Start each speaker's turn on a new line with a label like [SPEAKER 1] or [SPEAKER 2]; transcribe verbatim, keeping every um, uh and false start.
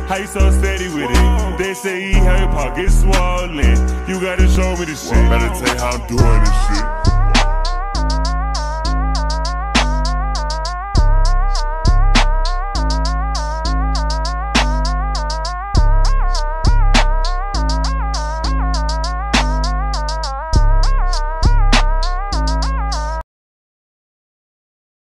[SPEAKER 1] How you so steady with it? They say he had your pockets swollen. You gotta show me this shit.
[SPEAKER 2] Well, I better tell you how I'm doing this shit.